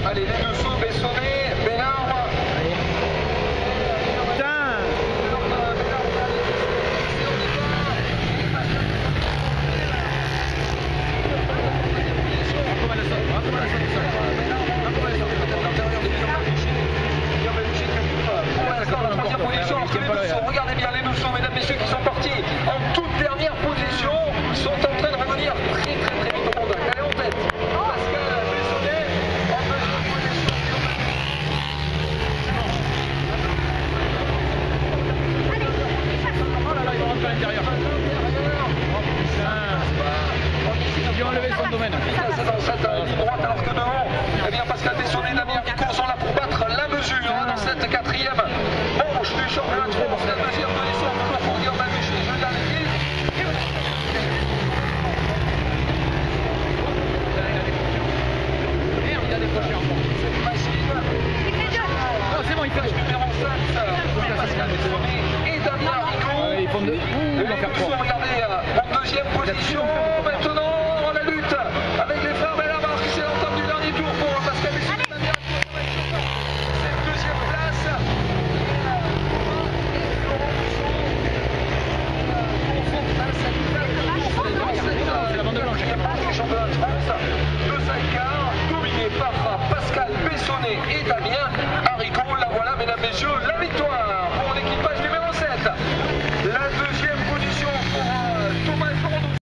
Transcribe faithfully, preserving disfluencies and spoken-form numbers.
Allez, les deux sauts, Bessonnet, Bénard. Putain. Regardez bien les deux sauts, mesdames, messieurs, qui sont partis en toute dernière position, sont en train de revenir très très très vite au monde. Elle est en tête. Pascal Bessonnet en deuxième position. Oh là là, ils vont rentrer à l'intérieur. Oh putain. Ils ont enlevé son domaine. C'est dans cette ligne droite, alors que devant, eh bien Pascal Bessonnet, Damien Pico sont là pour battre la mesure hein, dans cette quatrième manche du championnat de France. La deuxième position pour fournir Manucci et Julien Lévy. Merde, il a décroché encore. Cette machine. Oh, c'est bon, il fait deux. Numéro sept, Pascal Bessonnet et Damien Pico. Euh, ils font deux. Ouh, ils vont faire trois. Regardez, en deuxième position, maintenant la lutte avec les frères Bellamarque, c'est l'entame du dernier tour pour Pascal Bessonnet. Cette deuxième place. C'est la bande blanche. Du championnat de France, deux cinq quarts, dominé par Pascal Bessonnet et Damien